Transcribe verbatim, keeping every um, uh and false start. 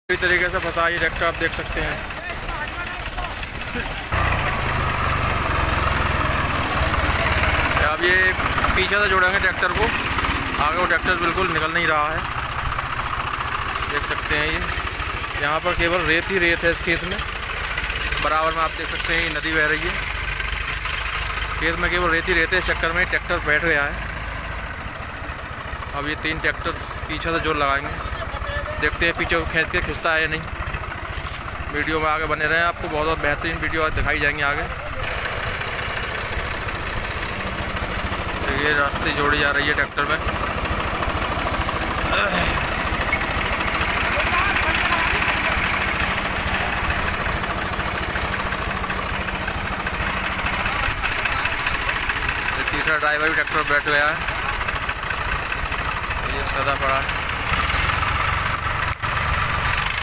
इस तरीके से फंसा ये ट्रैक्टर आप देख सकते हैं। अब ये पीछे से जोड़ेंगे ट्रैक्टर को, आगे वो ट्रैक्टर बिल्कुल निकल नहीं रहा है। देख सकते हैं ये यहाँ पर केवल रेत ही रेत है इस खेत में। बराबर में आप देख सकते हैं ये नदी बह रही है, खेत में केवल रेत ही रेत है। इस चक्कर में ट्रैक्टर बैठ गया है। अब ये तीन ट्रैक्टर पीछे से जोड़ लगाएंगे, देखते हैं पीछे खींच के खिंचता है या नहीं। वीडियो में आगे बने रहें, आपको बहुत बहुत बेहतरीन वीडियो दिखाई जाएंगे आगे। तो ये रास्ते जोड़ी जा रही है ट्रैक्टर में। तीसरा ड्राइवर भी ट्रैक्टर बैठ गया है, ये सदा पड़ा है।